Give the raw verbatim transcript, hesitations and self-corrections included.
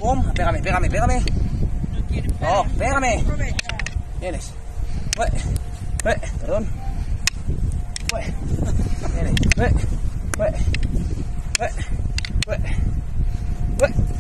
pum, pégame, pégame, pégame. No quiere Oh, pégame. Aprovecha. Vienes. Ué, ué, perdón. Ué, vienes. Ué, ué, ué, ué, ué.